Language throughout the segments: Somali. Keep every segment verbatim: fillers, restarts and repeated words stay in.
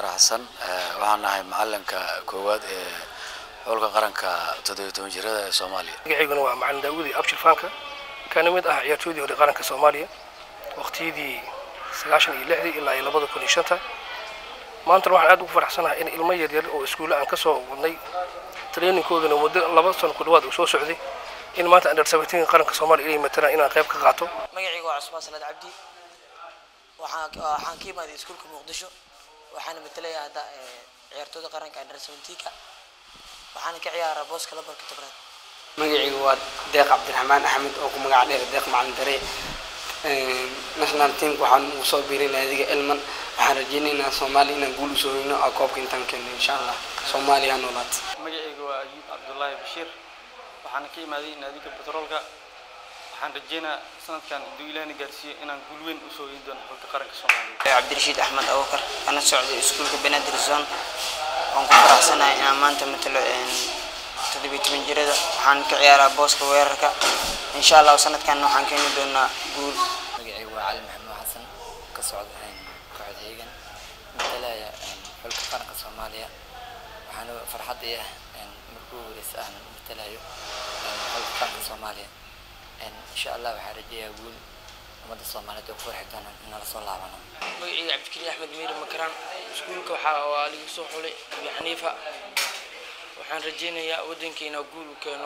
faraxsan waxaan ahay macalinka koowaad ee xulka qaranka toddoba iyo toban jirada ee Soomaaliya. Magacaygu waa Macalin Daawud Abshir Faanka kana mid ah ciyaartoydii hore qaranka Soomaaliya waqtiyadii sagaashan iyo lix ilaa laba kun iyo shan. maanta waxaan aad ugu faraxsanahay in ilmo yar yar oo iskuul aan ka soo wadnay training-koodana muddo laba sano ku dhawaad u soo socday in maanta under seventeen qaranka Soomaaliya ay matalaan inaan qayb ka qaato. Magacaygu waa Cusmaan Salaad Cabdi waxaan waxaan ka imaaday iskuulka Muqdisho waxaan matalayaa ciyaartooyda qaranka under seventeen ka waxaan ka ciyaaraa booska labarka tobnaad. Magacaygu waa Deeq Cabdiraxmaan Axmed oo ku magac dheer Deeq Macalin Dare ee national team waxaan u soo biirinay adiga ilman waxaan rajaynaynaa Soomaaliya inaan guul u soo heyno koobka intaan keeno insha Allah Soomaaliya noolaad. Magacaygu waa Ayuub Cabdullaahi Bashiir waxaan ka imaaday naadiga Batroolka waxaan rajaynaa sanadkan inuu Ilaahay gaarsiiyo inaan guul weyn u soo heyno xulka qaranka Soomaaliya. Cabdirashiid Axmed Abubakar kana socday iskuulka Banaadir Zone waan ku faraxsanahay inaan maanta matalo toddoba iyo toban jirada waxaan ka ciyaaraa booska weerarka insha Allah sanadkan waxaan keeni doonaa guul. Magacaygu waa Cali Maxamed Xasan ka socday kooxda Heegan matalaya xulka qaranka Soomaaliya waxaan farxad u yahay markuu horeysay aan matalayo xulka qaranka Soomaaliya insha Allah waxaan rajaynayaa guul ummadda Soomaaliyeed oo ku farxi doona in la soo laabano. Magacaygu Cabdikariim Axmed Miir Makaraan iskuulka waxa waa lagu soo xulay Abi Xaniifa waxaan rajaynayaa wadankeena guul u keeno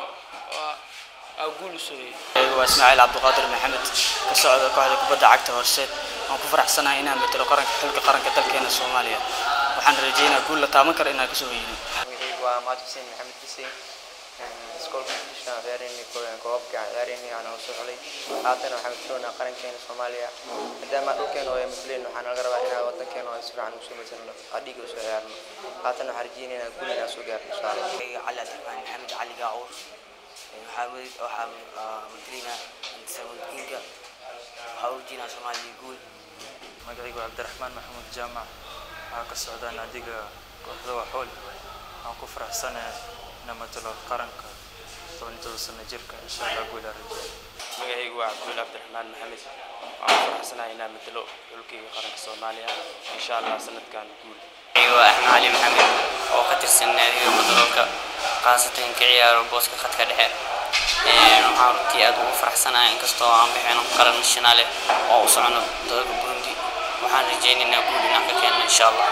oo guul u soo yeeyo. Waa Ismaaciil Cabdiqaadir Maxamed ka socda kooxda kubadda cagta Horseed waan ku faraxsanahay inaan matalo qaranka xulka qaranka dalkeena Soomaaliya waxaan rajaynayaa guul la taaban karo inaan ka soo heyno. Magacaygu waa Mahad Xuseen Maxamed Xuseen iskuulka Muqdisho ciyaarayay koobka ciyaarayay aan u soo xulay haatan waxaan matalaynaa qarankeena Soomaaliya maadaama dhulkeena oo ay mataleen waxaan laga rabaa inaan wadankeena oo si fiican u soo meesano adiga u soo ciyaarno haatan waxaan rajaynaynaa guul inaan soo gaarno insha Allah. Cali Cabdiraxmaan Maxamed Cali Gaawur waxaan waxaan matalaynaa seventeen-ka waxaan u rajaynayaa Soomaaliya guul. Magacaygu waa Cabdiraxmaan Maxamuud Jaamac waxaan ka socdaa naadiga kooxda Waxool waxaan ku faraxsanahay inaan matalo qaranka toban iyo toban sano jirka insha Allah guul arjay. Magacaygu waa Cabdulla Cabdiraxmaan Maxamed waxaan ku faraxsanahay inaan matalo xulka qaranka Soomaaliya insha Allah sanadkan guul. Magacaygu waa Axmed Cali Maxamed oo ka tirsan naadiga Batroolka qaasatan ka ciyaaro booska khadka dhexe ee waxaan runtii aad ugu faraxsanahay inkastoo aan bixino qaran national oo u socono dalka Burundi waxaan rajaynaynaa guul inaan ka keeno insha Allah.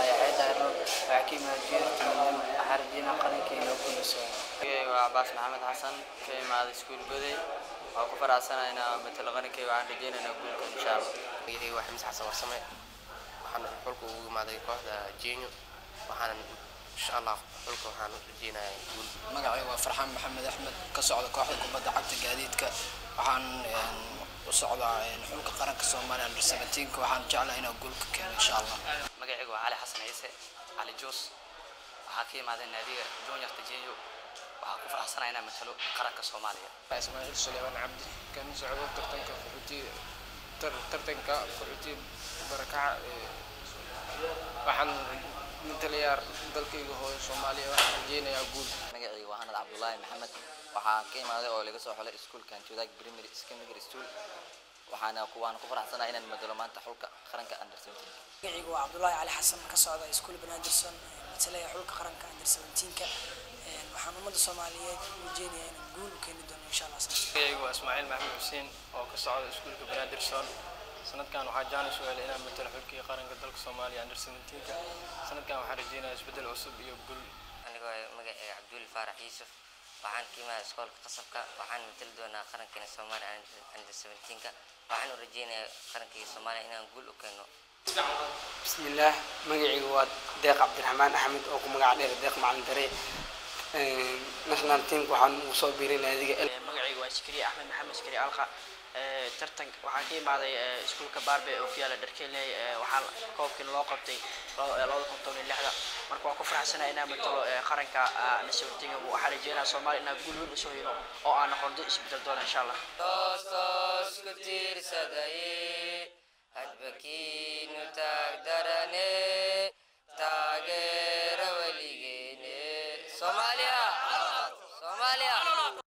Abbas Maxamed Xasan ka imaaday iskuul Goday waan ku faraxsanahay inaan matalo qaranka waxaan rajaynaynaa guul insha Allah. Magacaygu waa Xamis Xasan Warsame waxaan xulka ugu imaaday kooxda Jeenyo waxaan insha Allah xulka waxaan rajaynayaa guul. Magacaygu waa Farxaan Maxamed Axmed ka socda kooxda kubadda cagta Gaadiidka waxaan u socdaa xulka qaranka Soomaaliya under seventeen ka waxaan jeclahay inaan guul ka keeno insha Allah. Magacaygu waa Cali Xasan Ciise Cali Joos waxaan ka imaaday naadiga Junior Jeenyo waxaan ku faraxsanahay inaan matalo qaranka Soomaaliya. Ismaaciil Suleymaan Cabdi kan socdo tartanka fuxuti tartanka fuxuti barakaca waxaan matalayaa dalkayga hooyo Soomaaliya waxaan rajaynayaa guul. Magacaygu waa Hanad Cabdullaahi Maxamed waxaan ka imaaday oo laga soo xulay iskuulka Antiwadaag Primary Secondary School waxaana kuwaan ku faraxsanahay inaan matalo maanta xulka qaranka under seventeen. Magacaygu waa Cabdullaahi Cali Xasan ka socda iskuulka Banaadir Zone matalaya xulka qaranka under seventeen ka waxaan ummadda Soomaaliyeed u rajaynayaa inaan guul u keeni doono insha Allah. Magacaygu waa Ismaaciil Maxamed Xuseen oo ka socda iskuulka Banaadir Zone sanadkan waxaan jaanis u helay inaan matalo xulka qaranka dalka Soomaaliya under seventeen ka sanadkan waxaan rajaynayaa isbedel cusub iyo guul. Aniga magacayga Cabdul Faarax Yuusuf waxaan ka imaaday iskuulka Qasabka waxaan matali doonaa qarankeena Soomaaliya under seventeen ka waxaan u rajaynayaa qarankeena Soomaaliya inaan guul u keeno. Bismillah magacaygu waa Deeq Cabdiraxmaan Axmed oo ku magac dheer Deeq Macalin Dare ee national team waxaan u soo biirinay adiga magacaygu waa Iskari Axmed Maxamed Iskari Alqa ee tartan waxaan ka imaaday iskuulka Barbe oo ku yaala Dharkeeley waxaan koobkii loo qabtay laba kun toban iyo lix marka waan ku faraxsanahay inaan matalo qaranka under seventeen waxaan rajaynayaa Soomaaliya inaan guul weyn u soo heyno oo aan noqono isbedel doona insha Allah. Toos toos ku tiirsaday adbakiinu taagdarane taageera weligeene Soomaaliya Soomaaliya